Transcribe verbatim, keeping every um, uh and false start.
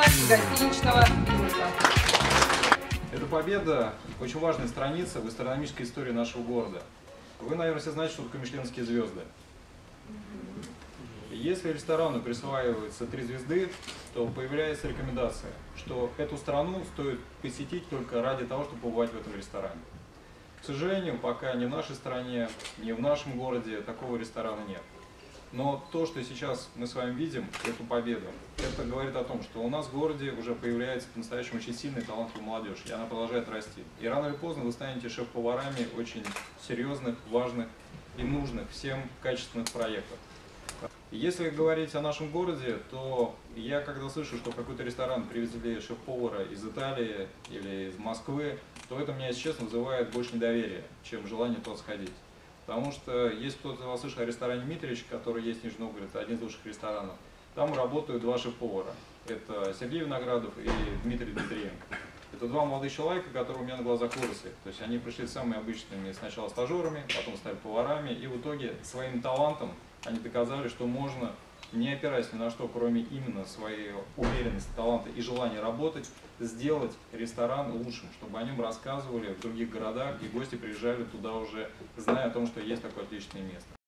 гостиничного бизнеса. Эта победа очень важная страница в гастрономической истории нашего города. Вы, наверное, все знаете, что такое мишленские звезды. Если ресторану присваивается три звезды, то появляется рекомендация, что эту страну стоит посетить только ради того, чтобы побывать в этом ресторане. К сожалению, пока ни в нашей стране, ни в нашем городе такого ресторана нет. Но то, что сейчас мы с вами видим, эту победу, это говорит о том, что у нас в городе уже появляется по-настоящему очень сильная и талантливая молодежь, и она продолжает расти. И рано или поздно вы станете шеф-поварами очень серьезных, важных и нужных всем качественных проектов. Если говорить о нашем городе, то я когда слышу, что в какой-то ресторан привезли шеф-повара из Италии или из Москвы, то это меня, если честно, вызывает больше недоверия, чем желание туда сходить. Потому что если кто-то слышал о ресторане Митрич, который есть в Нижнем Новгороде, один из лучших ресторанов, там работают два шеф-повара. Это Сергей Виноградов и Дмитрий Дмитриенко. Это два молодых человека, которые у меня на глазах выросли. То есть они пришли самыми обычными сначала стажерами, потом стали поварами, и в итоге своим талантом они доказали, что можно, не опираясь ни на что, кроме именно своей уверенности, таланта и желания работать, сделать ресторан лучшим, чтобы о нем рассказывали в других городах, и гости приезжали туда уже, зная о том, что есть такое отличное место.